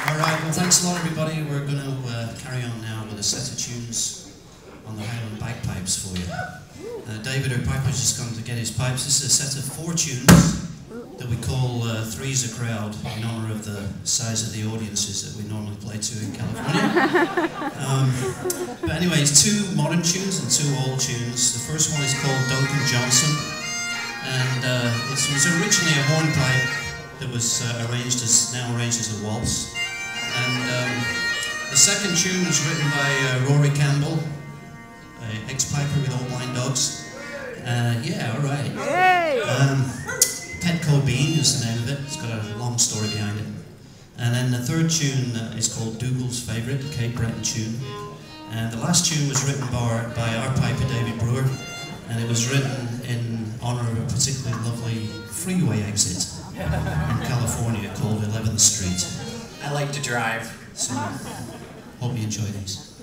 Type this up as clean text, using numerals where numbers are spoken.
Alright, well thanks a lot everybody. We're going to carry on now with a set of tunes on the Highland bagpipes for you. David, our piper's just gone to get his pipes. This is a set of 4 tunes that we call Three's a Crowd in honour of the size of the audiences that we normally play to in California. But anyway, it's 2 modern tunes and 2 old tunes. The first one is called Duncan Johnston, and it was originally a hornpipe that was now arranged as a waltz. And the second tune was written by Rory Campbell, ex-piper with Old Blind Dogs. Yeah, alright. Petko Bean is the name of it. It's got a long story behind it. And then the third tune is called Dougals Favourite, a Cape Breton tune. And the last tune was written by our piper David Brewer, and it was written in honour of a particularly lovely freeway exit in California called 11th Street. I like to drive. So, hope you enjoy these.